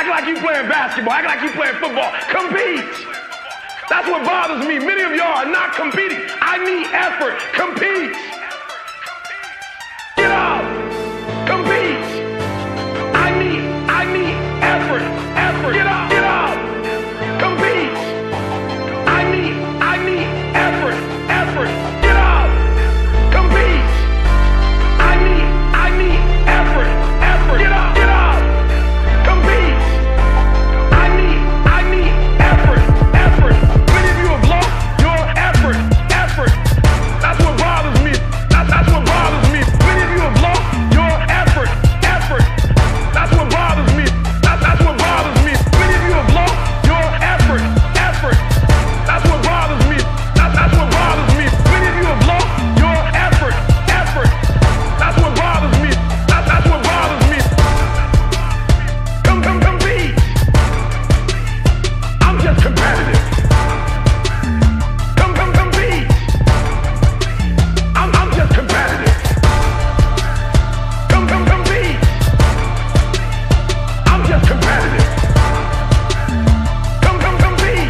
Act like you playing basketball. Act like you playing football. Compete. That's what bothers me. Many of y'all are not competing. I need effort. Compete. Get up. Compete. I need effort. Effort. Get up. Get up. Compete. I need effort. Effort. Get up. Compete. I need effort. Effort. Get up. Get up. Compete. I need effort. Effort. Many of you have lost your effort. Effort. That's what bothers me. That's what bothers me. Many of you have lost your effort. Effort. That's what bothers me. That's what bothers me. Many of you have lost your effort. Effort. That's what bothers me. That's what bothers me. Many of you have lost your effort. Effort. That's what bothers me. That's what bothers me. Compete. I'm just competitive. Compete. I'm just competitive. Compete. I'm just competitive. Compete.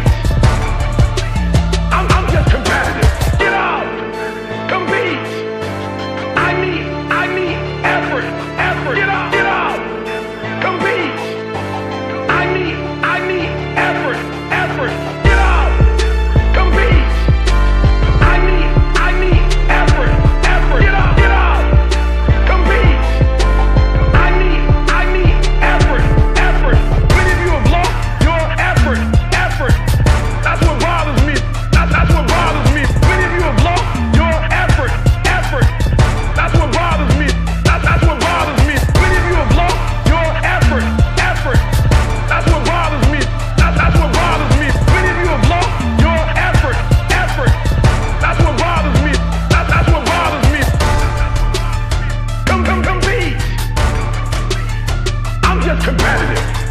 I'm just competitive. Get out. Compete. I need effort. Effort. Get out. Get out. Compete. I need effort. Effort. Get out. Compete. I need effort. Effort. Get out. Get out. Compete. I need effort. Effort. Many of you have lost your effort. Effort. That's what bothers me. That's what bothers me. Many of you have lost your effort. Effort. That's what bothers me. That's what bothers me. Many of you have lost your effort. Effort. That's what bothers me. That's what bothers me. Many of you have lost your effort. Effort. That's what bothers me. That's what bothers me. Compete. I'm just competitive.